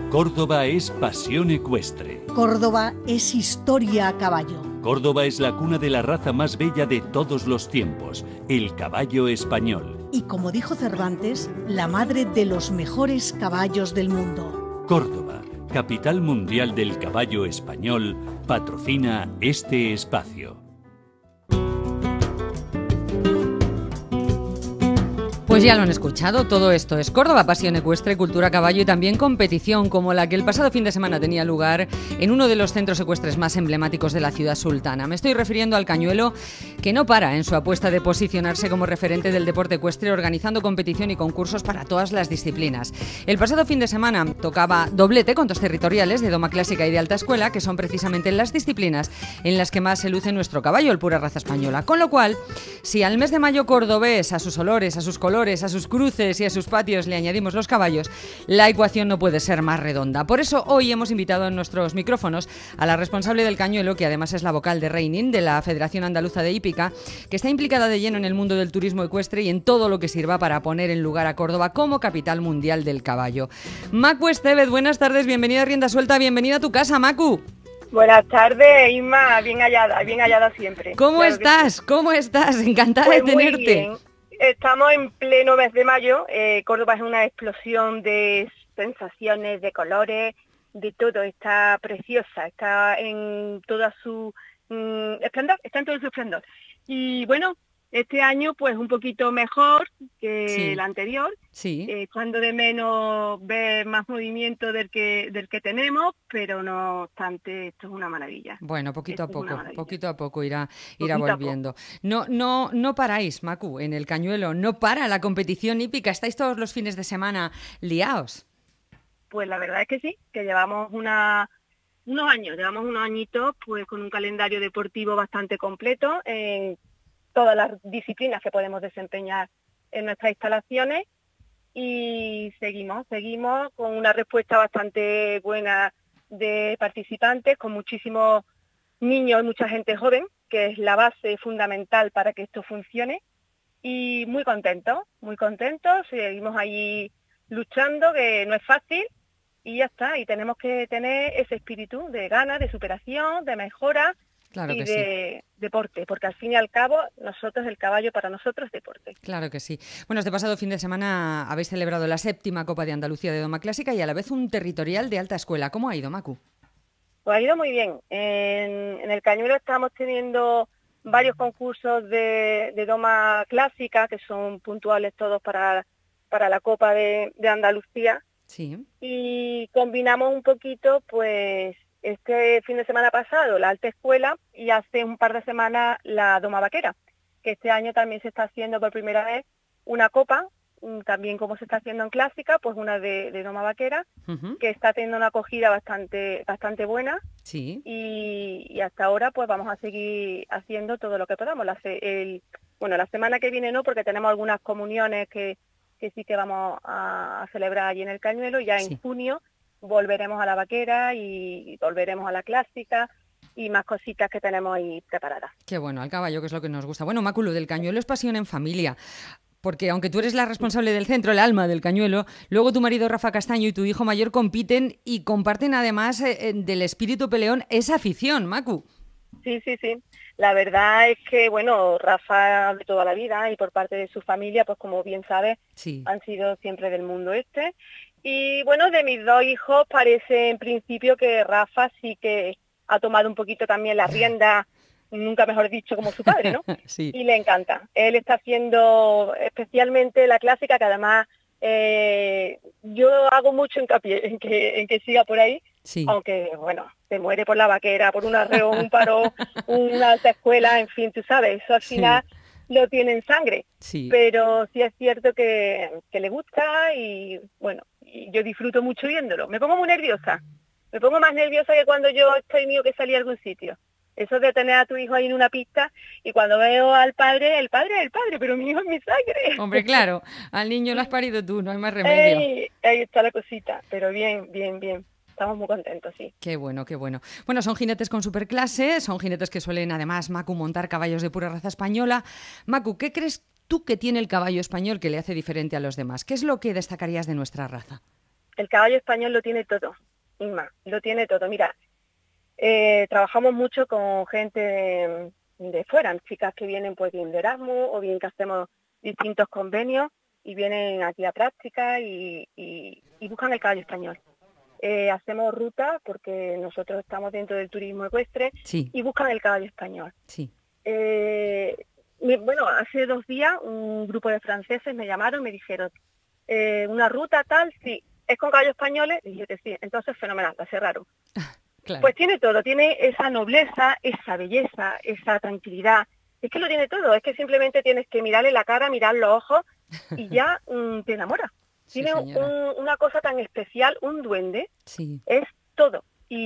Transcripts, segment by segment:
Córdoba es pasión ecuestre. Córdoba es historia a caballo. Córdoba es la cuna de la raza más bella de todos los tiempos, el caballo español. Y como dijo Cervantes, la madre de los mejores caballos del mundo. Córdoba, capital mundial del caballo español, patrocina este espacio. Pues ya lo han escuchado, todo esto es Córdoba, pasión ecuestre, cultura caballo y también competición como la que el pasado fin de semana tenía lugar en uno de los centros ecuestres más emblemáticos de la ciudad sultana. Me estoy refiriendo al Cañuelo, que no para en su apuesta de posicionarse como referente del deporte ecuestre, organizando competición y concursos para todas las disciplinas. El pasado fin de semana tocaba doblete con 2 territoriales de doma clásica y de alta escuela, que son precisamente las disciplinas en las que más se luce nuestro caballo, el pura raza española. Con lo cual, si al mes de mayo cordobés, a sus olores, a sus colores, a sus cruces y a sus patios le añadimos los caballos, la ecuación no puede ser más redonda. Por eso hoy hemos invitado en nuestros micrófonos a la responsable del Cañuelo, que además es la vocal de reining de la Federación Andaluza de Hípica, que está implicada de lleno en el mundo del turismo ecuestre y en todo lo que sirva para poner en lugar a Córdoba como capital mundial del caballo. Macu Estevez, buenas tardes, bienvenida a Rienda Suelta, bienvenida a tu casa, Macu. Buenas tardes, Inma, bien hallada siempre. ¿Cómo claro estás? Sí. ¿Cómo estás? Encantada Pues de tenerte. Muy bien. Estamos en pleno mes de mayo. Córdoba es una explosión de sensaciones, de colores, de todo. Está preciosa, está en toda su esplendor, está en todo su esplendor. Y bueno, este año pues un poquito mejor que el anterior. Sí. Cuando de menos ver más movimiento del que tenemos, pero no obstante, esto es una maravilla. Bueno, poquito a poco irá Poquito volviendo. No paráis, Macu, en el Cañuelo, no para la competición hípica, estáis todos los fines de semana liados. Pues la verdad es que sí, que llevamos unos añitos pues con un calendario deportivo bastante completo en todas las disciplinas que podemos desempeñar en nuestras instalaciones y seguimos con una respuesta bastante buena de participantes, con muchísimos niños y mucha gente joven, que es la base fundamental para que esto funcione, y muy contentos, seguimos ahí luchando, que no es fácil, y ya está, y tenemos que tener ese espíritu de ganas, de superación, de mejora, claro y que de deporte, porque al fin y al cabo el caballo para nosotros es deporte. Claro que sí. Bueno, este pasado fin de semana habéis celebrado la 7ª Copa de Andalucía de Doma Clásica y a la vez un territorial de alta escuela. ¿Cómo ha ido, Macu? Pues ha ido muy bien. En el Cañuelo estamos teniendo varios concursos de Doma Clásica, que son puntuales todos para la Copa de Andalucía. Sí. Y combinamos un poquito, pues, este fin de semana pasado la alta escuela y hace un par de semanas la doma vaquera, que este año también se está haciendo por primera vez una copa, también como se está haciendo en clásica, pues una de doma vaquera, que está teniendo una acogida bastante buena. Sí. Y hasta ahora pues vamos a seguir haciendo todo lo que podamos. La semana que viene no, porque tenemos algunas comuniones que sí que vamos a celebrar allí en el Cañuelo. Ya en junio volveremos a la vaquera y volveremos a la clásica y más cositas que tenemos ahí preparadas. Qué bueno, al caballo, que es lo que nos gusta. Bueno, Macu, lo del Cañuelo es pasión en familia, porque aunque tú eres la responsable del centro, el alma del Cañuelo, luego tu marido Rafa Castaño y tu hijo mayor compiten y comparten además del espíritu peleón esa afición, Macu. Sí. La verdad es que, bueno, Rafa de toda la vida y por parte de su familia, pues como bien sabes, han sido siempre del mundo este. Y bueno, de mis 2 hijos parece en principio que Rafa sí que ha tomado un poquito también la rienda, nunca mejor dicho, como su padre, ¿no? Sí. Y le encanta. Él está haciendo especialmente la clásica, que además yo hago mucho hincapié en que siga por ahí, aunque, bueno, se muere por la vaquera, por un arreo, un paro, una alta escuela, en fin, tú sabes, eso al final lo tiene en sangre. Pero sí es cierto que le gusta y, bueno, y yo disfruto mucho viéndolo. Me pongo muy nerviosa. Me pongo más nerviosa que cuando yo he tenido que salir a algún sitio. Eso de tener a tu hijo ahí en una pista y cuando veo al padre, el padre es el padre, pero mi hijo es mi sangre. Hombre, claro, al niño lo has parido tú, no hay más remedio. Ahí está la cosita, pero bien. Estamos muy contentos, sí. Qué bueno. Bueno, son jinetes con superclase, son jinetes que suelen además, Macu, montar caballos de pura raza española. Macu, ¿qué crees tú que tiene el caballo español que le hace diferente a los demás? ¿Qué es lo que destacarías de nuestra raza? el caballo español lo tiene todo, Inma, lo tiene todo. Mira, trabajamos mucho con gente de fuera, chicas que vienen pues bien de Erasmus o bien que hacemos distintos convenios y vienen aquí a práctica y buscan el caballo español. Hacemos rutas porque nosotros estamos dentro del turismo ecuestre y buscan el caballo español. Sí. Bueno, hace 2 días un grupo de franceses me llamaron y me dijeron, una ruta tal, sí, ¿es con caballos españoles? Y dije que sí, entonces fenomenal, la cerraron. Claro. Pues tiene todo, tiene esa nobleza, esa belleza, esa tranquilidad. Es que lo tiene todo, es que simplemente tienes que mirarle la cara, mirar los ojos y ya te enamora. Sí, tiene una cosa tan especial, un duende, es todo.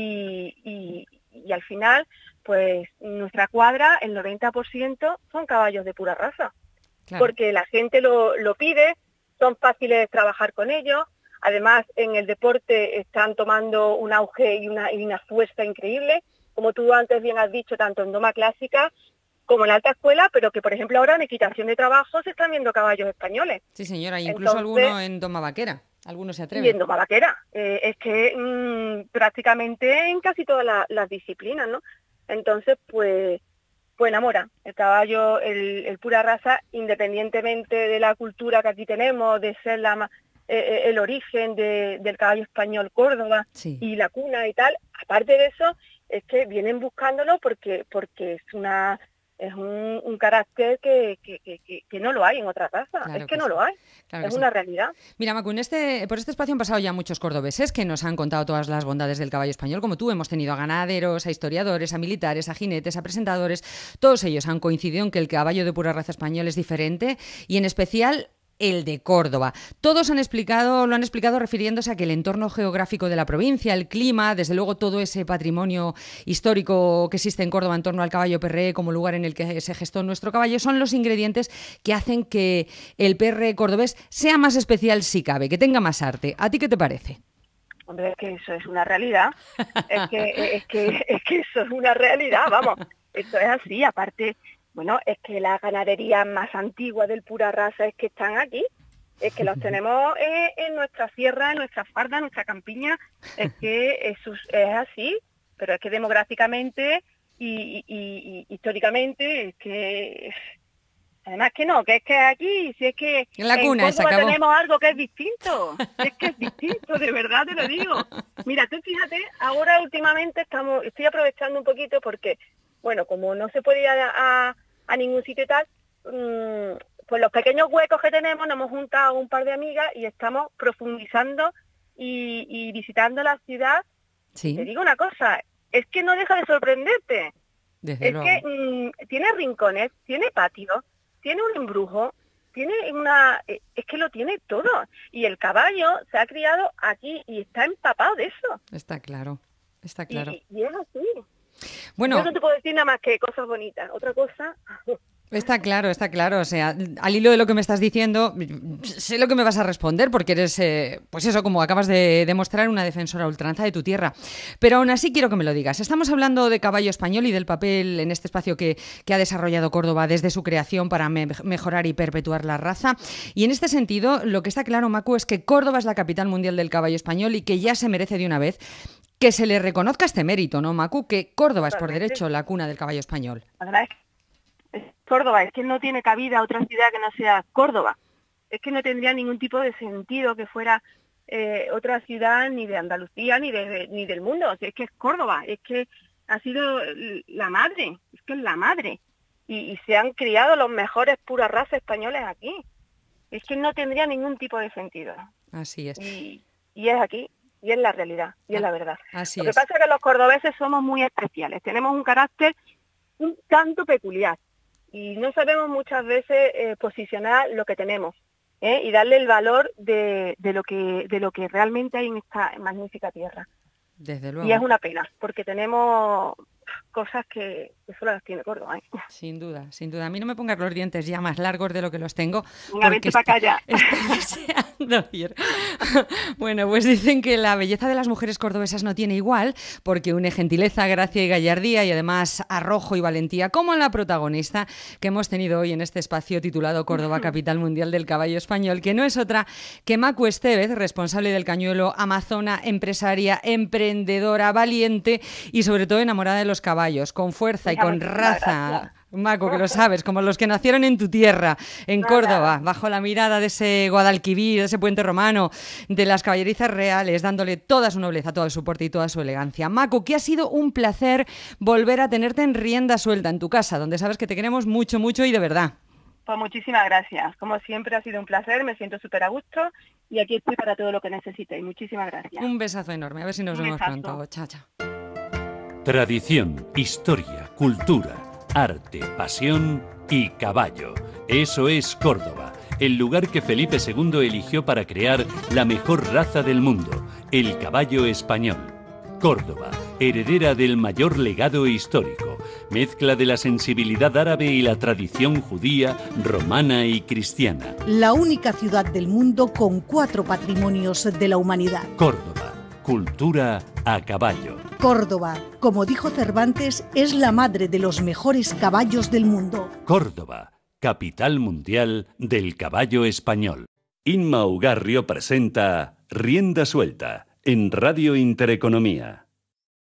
Y al final, pues nuestra cuadra, el 90% son caballos de pura raza. Claro. Porque la gente lo pide, son fáciles de trabajar con ellos. Además, en el deporte están tomando un auge y una fuerza increíble, como tú antes bien has dicho, tanto en doma clásica como en la alta escuela, pero que, por ejemplo, ahora en equitación de trabajo se están viendo caballos españoles. Sí, señora, incluso alguno en doma vaquera, algunos se atreven. Y en doma vaquera, es que prácticamente en casi todas las disciplinas, ¿no? Entonces, pues enamora el caballo, el pura raza, independientemente de la cultura que aquí tenemos, de ser el origen del caballo español Córdoba y la cuna y tal. Aparte de eso, es que vienen buscándolo porque es un carácter que no lo hay en otra raza. Claro, es que no lo hay. Claro, es una realidad. Mira, Macu, por este espacio han pasado ya muchos cordobeses que nos han contado todas las bondades del caballo español, como tú. Hemos tenido a ganaderos, a historiadores, a militares, a jinetes, a presentadores. Todos ellos han coincidido en que el caballo de pura raza español es diferente y en especial el de Córdoba. Todos lo han explicado refiriéndose a que el entorno geográfico de la provincia, el clima, desde luego todo ese patrimonio histórico que existe en Córdoba en torno al caballo perré como lugar en el que se gestó nuestro caballo, son los ingredientes que hacen que el perré cordobés sea más especial si cabe, que tenga más arte. ¿A ti qué te parece? Hombre, es que eso es una realidad. es que eso es una realidad, vamos. Eso es así, aparte. Bueno, es que las ganaderías más antiguas del pura raza es que están aquí, es que los tenemos en nuestra sierra, en nuestra farda, en nuestra campiña, es que eso es así, pero es que demográficamente y históricamente es que... Además que no, que es que aquí, si es que en la cuna en Córdoba tenemos algo que es distinto, es que es distinto, de verdad te lo digo. Mira, tú fíjate, ahora últimamente estoy aprovechando un poquito porque... Bueno, como no se puede ir a ningún sitio y tal, pues los pequeños huecos que tenemos nos hemos juntado un par de amigas y estamos profundizando y visitando la ciudad. Sí. Te digo una cosa, es que no deja de sorprenderte. Desde luego. Que tiene rincones, tiene patios, tiene un embrujo, es que lo tiene todo. Y el caballo se ha criado aquí y está empapado de eso. Está claro, está claro. Y es así. Bueno, yo no te puedo decir nada más que cosas bonitas. Otra cosa... Está claro. O sea, al hilo de lo que me estás diciendo, sé lo que me vas a responder porque eres, pues eso, como acabas de demostrar, una defensora a ultranza de tu tierra. Pero aún así quiero que me lo digas. Estamos hablando de caballo español y del papel en este espacio que ha desarrollado Córdoba desde su creación para mejorar y perpetuar la raza. Y en este sentido, lo que está claro, Macu, es que Córdoba es la capital mundial del caballo español y que ya se merece de una vez que se le reconozca este mérito, ¿no, Macu? Que Córdoba es por derecho la cuna del caballo español. Además, Córdoba, es que no tiene cabida otra ciudad que no sea Córdoba. Es que no tendría ningún tipo de sentido que fuera otra ciudad ni de Andalucía ni del mundo. O sea, es que es Córdoba, es que ha sido la madre, es que es la madre. Y se han criado los mejores puras razas españoles aquí. Es que no tendría ningún tipo de sentido. Así es. Y es aquí. Y es la realidad, y es la verdad. Lo que pasa es que los cordobeses somos muy especiales, tenemos un carácter un tanto peculiar y no sabemos muchas veces posicionar lo que tenemos y darle el valor de lo que realmente hay en esta magnífica tierra. Desde luego. Y es una pena, porque tenemos cosas que solo las tiene Córdoba, ¿eh? Sin duda, sin duda. A mí no me pongas los dientes ya más largos de lo que los tengo. Venga, vente para acá ya. Estoy deseando ir. Bueno, pues dicen que la belleza de las mujeres cordobesas no tiene igual, porque une gentileza, gracia y gallardía y además arrojo y valentía, como la protagonista que hemos tenido hoy en este espacio titulado Córdoba, capital mundial del caballo español, que no es otra que Macu Estevez, responsable del Cañuelo, amazona, empresaria, emprendedora, valiente y sobre todo enamorada de los caballos, con fuerza y con raza. Macu, que lo sabes, como los que nacieron en tu tierra, en Córdoba, bajo la mirada de ese Guadalquivir, de ese puente romano, de las caballerizas reales, dándole toda su nobleza, todo su porte y toda su elegancia. Macu, que ha sido un placer volver a tenerte en rienda suelta en tu casa, donde sabes que te queremos mucho, mucho y de verdad. Pues muchísimas gracias. Como siempre ha sido un placer, me siento súper a gusto y aquí estoy para todo lo que necesitéis. Muchísimas gracias. Un besazo enorme, a ver si nos vemos pronto. Chao, chao. Tradición, historia, cultura, arte, pasión y caballo. Eso es Córdoba, el lugar que Felipe II eligió para crear la mejor raza del mundo, el caballo español. Córdoba, heredera del mayor legado histórico, mezcla de la sensibilidad árabe y la tradición judía, romana y cristiana. La única ciudad del mundo con 4 patrimonios de la humanidad. Córdoba, cultura a caballo. Córdoba, como dijo Cervantes, es la madre de los mejores caballos del mundo. Córdoba, capital mundial del caballo español. Inma Ugarrio presenta Rienda Suelta en Radio Intereconomía.